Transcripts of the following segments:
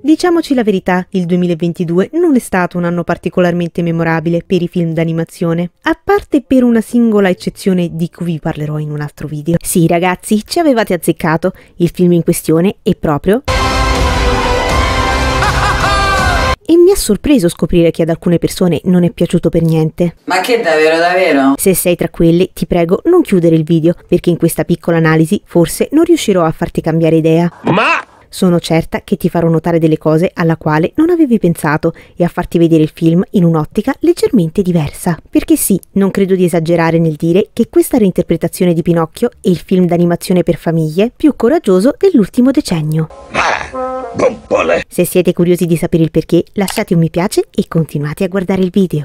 Diciamoci la verità, il 2022 non è stato un anno particolarmente memorabile per i film d'animazione, a parte per una singola eccezione di cui vi parlerò in un altro video. Sì ragazzi, ci avevate azzeccato, il film in questione è proprio... E mi ha sorpreso scoprire che ad alcune persone non è piaciuto per niente. Ma che davvero? Se sei tra quelle, ti prego non chiudere il video, perché in questa piccola analisi forse non riuscirò a farti cambiare idea. Ma... sono certa che ti farò notare delle cose alla quale non avevi pensato e a farti vedere il film in un'ottica leggermente diversa. Perché sì, non credo di esagerare nel dire che questa reinterpretazione di Pinocchio è il film d'animazione per famiglie più coraggioso dell'ultimo decennio. Bombole! Se siete curiosi di sapere il perché, lasciate un mi piace e continuate a guardare il video.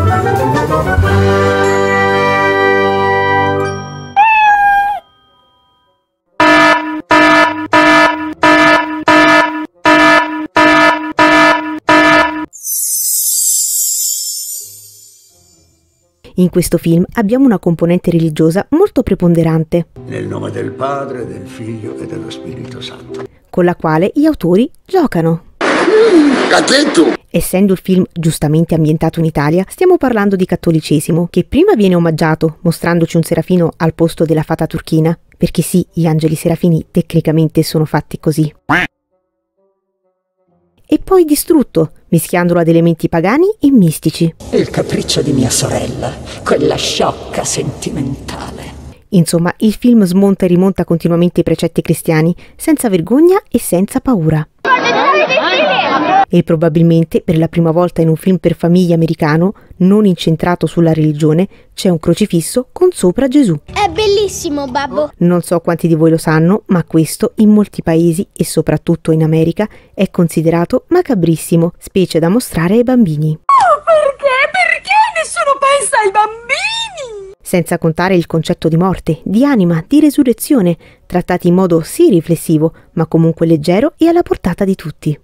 In questo film abbiamo una componente religiosa molto preponderante. Nel nome del Padre, del Figlio e dello Spirito Santo. Con la quale gli autori giocano. Cacchetto! Essendo il film giustamente ambientato in Italia, stiamo parlando di cattolicesimo, che prima viene omaggiato mostrandoci un serafino al posto della fata turchina, perché sì, gli angeli serafini tecnicamente sono fatti così. E poi distrutto, mischiandolo ad elementi pagani e mistici. Il capriccio di mia sorella, quella sciocca sentimentale. Insomma, il film smonta e rimonta continuamente i precetti cristiani, senza vergogna e senza paura. E probabilmente, per la prima volta in un film per famiglie americano, non incentrato sulla religione, c'è un crocifisso con sopra Gesù. È bellissimo, babbo! Non so quanti di voi lo sanno, ma questo in molti paesi, e soprattutto in America, è considerato macabrissimo, specie da mostrare ai bambini. Oh, perché? Perché nessuno pensa ai bambini? Senza contare il concetto di morte, di anima, di resurrezione, trattati in modo sì riflessivo, ma comunque leggero e alla portata di tutti.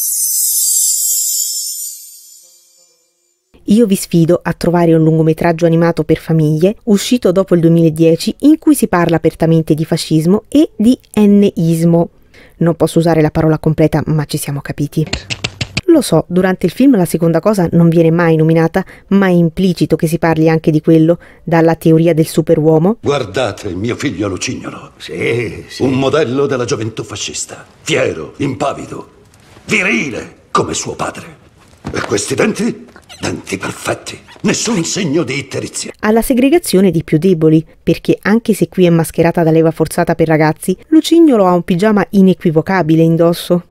Io vi sfido a trovare un lungometraggio animato per famiglie, uscito dopo il 2010, in cui si parla apertamente di fascismo e di enneismo. Non posso usare la parola completa, ma ci siamo capiti. Lo so, durante il film la seconda cosa non viene mai nominata, ma è implicito che si parli anche di quello, dalla teoria del superuomo. Guardate mio figlio Lucignolo. Sì. Un modello della gioventù fascista. Fiero, impavido, virile, come suo padre. E questi denti? Denti perfetti. Nessun segno di itterizia. Alla segregazione di più deboli, perché anche se qui è mascherata da leva forzata per ragazzi, Lucignolo ha un pigiama inequivocabile indosso.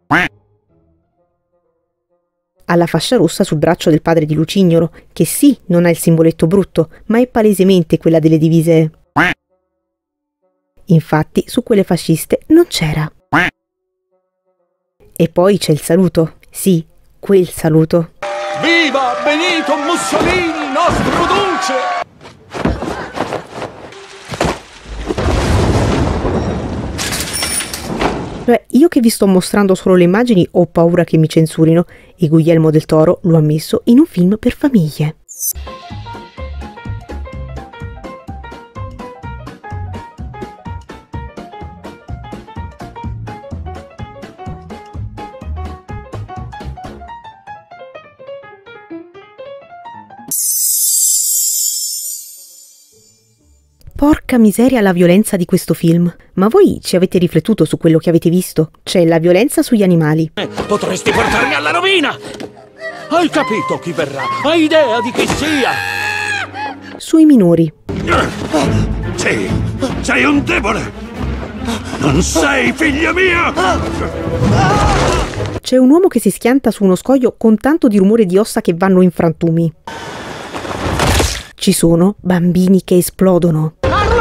Alla fascia rossa sul braccio del padre di Lucignolo, che sì, non ha il simboletto brutto, ma è palesemente quella delle divise. Infatti, su quelle fasciste non c'era. E poi c'è il saluto. Sì, quel saluto. Viva Benito Mussolini, nostro duce! Cioè, io che vi sto mostrando solo le immagini ho paura che mi censurino, e Guglielmo del Toro lo ha messo in un film per famiglie. Porca miseria la violenza di questo film. Ma voi ci avete riflettuto su quello che avete visto? C'è la violenza sugli animali. Potresti portarmi alla rovina! Hai capito chi verrà? Hai idea di chi sia? Sui minori. Sì, sei un debole! Non sei figlio mio! C'è un uomo che si schianta su uno scoglio con tanto di rumore di ossa che vanno in frantumi. Ci sono bambini che esplodono.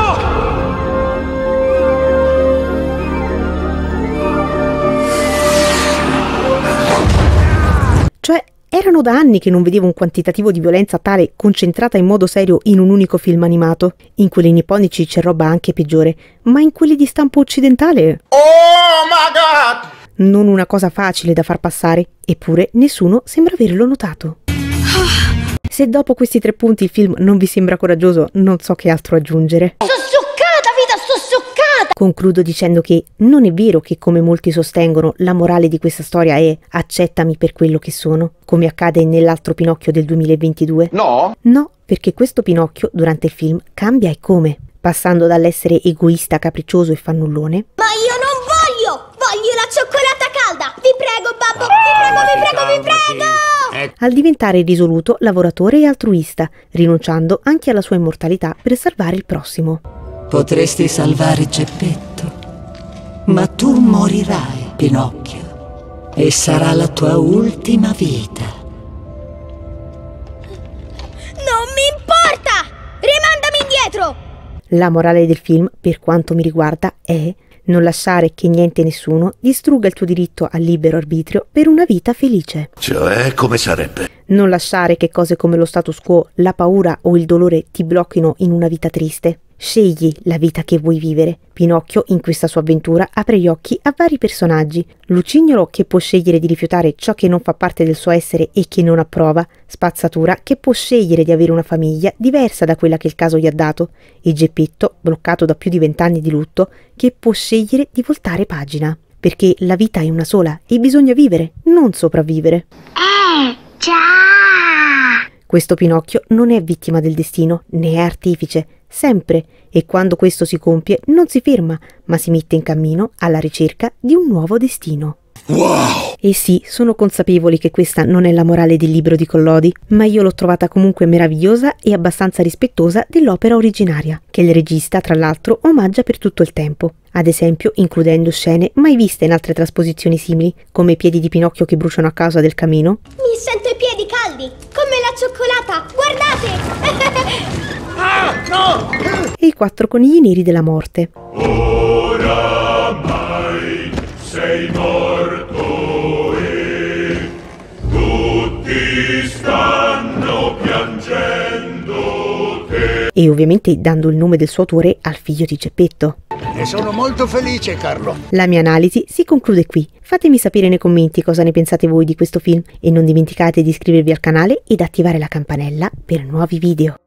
Cioè, erano da anni che non vedevo un quantitativo di violenza tale concentrata in modo serio in un unico film animato. In quelli nipponici c'è roba anche peggiore, ma in quelli di stampo occidentale... Oh my God! Non una cosa facile da far passare, eppure nessuno sembra averlo notato. Se dopo questi 3 punti il film non vi sembra coraggioso, non so che altro aggiungere. Sto scioccata, vita, sto scioccata! Concludo dicendo che non è vero che, come molti sostengono, la morale di questa storia è accettami per quello che sono, come accade nell'altro Pinocchio del 2022. No? No, perché questo Pinocchio durante il film cambia e come, passando dall'essere egoista, capriccioso e fannullone. Ma io non voglio la cioccolata calda! Vi prego, babbo, vi prego! Al diventare risoluto, lavoratore e altruista, rinunciando anche alla sua immortalità per salvare il prossimo. Potresti salvare Geppetto, ma tu morirai, Pinocchio, e sarà la tua ultima vita. Non mi importa! Rimandami indietro! La morale del film, per quanto mi riguarda, è non lasciare che niente e nessuno distrugga il tuo diritto al libero arbitrio per una vita felice. Cioè, come sarebbe? Non lasciare che cose come lo status quo, la paura o il dolore ti blocchino in una vita triste. Scegli la vita che vuoi vivere. Pinocchio, in questa sua avventura, apre gli occhi a vari personaggi. Lucignolo, che può scegliere di rifiutare ciò che non fa parte del suo essere e che non approva. Spazzatura, che può scegliere di avere una famiglia diversa da quella che il caso gli ha dato. E Geppetto, bloccato da più di 20 anni di lutto, che può scegliere di voltare pagina. Perché la vita è una sola e bisogna vivere, non sopravvivere. Già! Questo Pinocchio non è vittima del destino, né è artefice, sempre, e quando questo si compie non si ferma, ma si mette in cammino alla ricerca di un nuovo destino. Wow! E sì, sono consapevoli che questa non è la morale del libro di Collodi, ma io l'ho trovata comunque meravigliosa e abbastanza rispettosa dell'opera originaria, che il regista, tra l'altro, omaggia per tutto il tempo. Ad esempio, includendo scene mai viste in altre trasposizioni simili, come i piedi di Pinocchio che bruciano a causa del camino. Mi sento i piedi caldi, come la cioccolata, guardate! Ah, no! E i 4 conigli neri della morte. Oramai sei morto e tutti stanno piangendo te. E ovviamente dando il nome del suo autore al figlio di Geppetto. Ne sono molto felice, Carlo. La mia analisi si conclude qui. Fatemi sapere nei commenti cosa ne pensate voi di questo film e non dimenticate di iscrivervi al canale ed attivare la campanella per nuovi video.